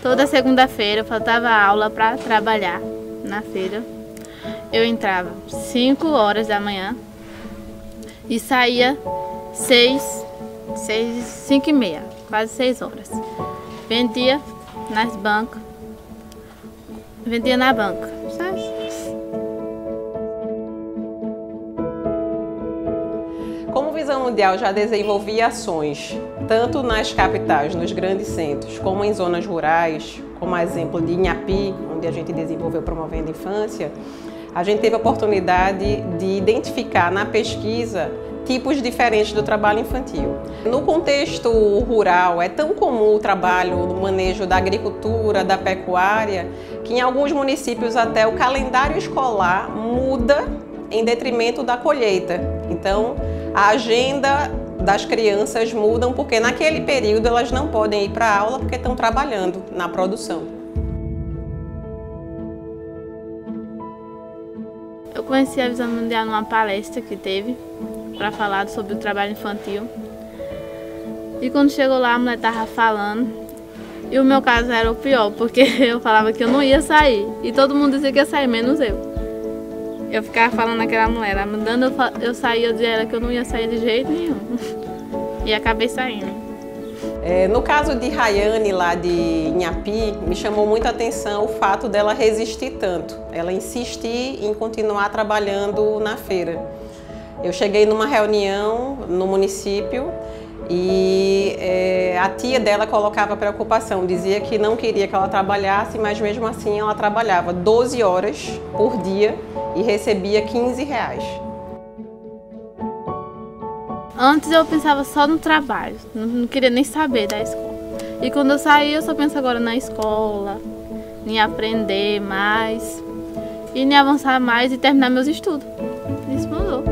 Toda segunda-feira eu faltava aula para trabalhar na feira. Eu entrava 5 horas da manhã e saía 5h30, quase 6 horas. Vendia nas bancas, vendia na banca, sabe? Como Visão Mundial já desenvolvia ações, tanto nas capitais, nos grandes centros, como em zonas rurais, como exemplo de Inhapi, onde a gente desenvolveu Promovendo a Infância, a gente teve a oportunidade de identificar na pesquisa tipos diferentes do trabalho infantil. No contexto rural, é tão comum o trabalho no manejo da agricultura, da pecuária, que em alguns municípios até o calendário escolar muda em detrimento da colheita. Então, a agenda das crianças mudam porque naquele período elas não podem ir para a aula porque estão trabalhando na produção. Eu conheci a Visão Mundial numa palestra que teve para falar sobre o trabalho infantil. E quando chegou lá, a mulher estava falando. E o meu caso era o pior, porque eu falava que eu não ia sair. E todo mundo dizia que ia sair, menos eu. Eu ficava falando naquela mulher, ela mandando eu sair, eu dizia que eu não ia sair de jeito nenhum. E acabei saindo. No caso de Rayane, lá de Inhapi, me chamou muito a atenção o fato dela resistir tanto. Ela insistir em continuar trabalhando na feira. Eu cheguei numa reunião no município e a tia dela colocava preocupação, dizia que não queria que ela trabalhasse, mas mesmo assim ela trabalhava 12 horas por dia e recebia R$15. Antes eu pensava só no trabalho, não queria nem saber da escola. E quando eu saí, eu só penso agora na escola, em aprender mais, e em avançar mais e terminar meus estudos. Isso mudou.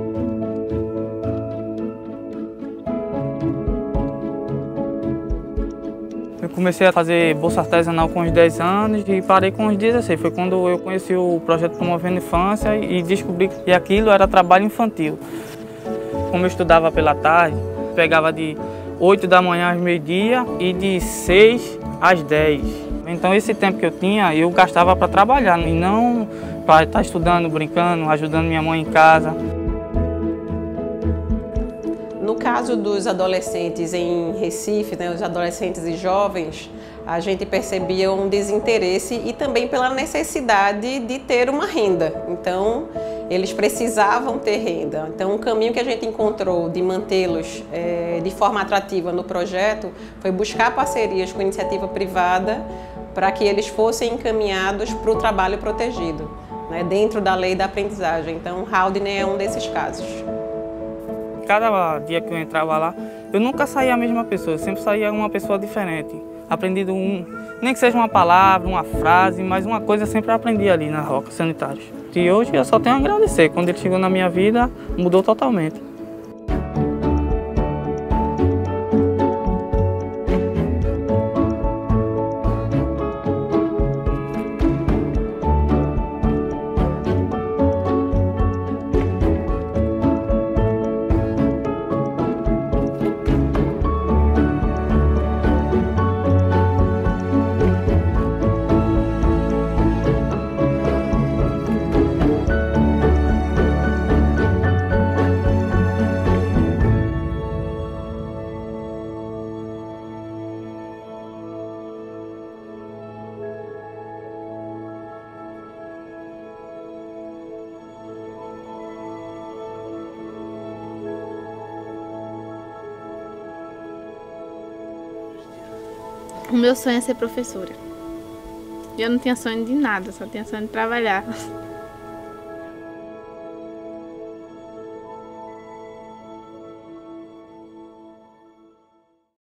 Eu comecei a fazer bolsa artesanal com uns 10 anos e parei com uns 16. Foi quando eu conheci o projeto Promovendo a Infância e descobri que aquilo era trabalho infantil. Como eu estudava pela tarde, pegava de 8 da manhã às meio-dia e de 6 às 10. Então esse tempo que eu tinha, eu gastava para trabalhar e não para estar estudando, brincando, ajudando minha mãe em casa. No caso dos adolescentes em Recife, os adolescentes e jovens, a gente percebia um desinteresse e também pela necessidade de ter uma renda. Então, eles precisavam ter renda. Então, o caminho que a gente encontrou de mantê-los de forma atrativa no projeto foi buscar parcerias com a iniciativa privada para que eles fossem encaminhados para o trabalho protegido, dentro da lei da aprendizagem. Então, Haldane é um desses casos. Cada dia que eu entrava lá, eu nunca saía a mesma pessoa, eu sempre saía uma pessoa diferente. Aprendi nem que seja uma palavra, uma frase, mas uma coisa eu sempre aprendi ali na Roca Sanitários. E hoje eu só tenho a agradecer, quando ele chegou na minha vida, mudou totalmente. O meu sonho é ser professora. Eu não tinha sonho de nada, só tinha sonho de trabalhar.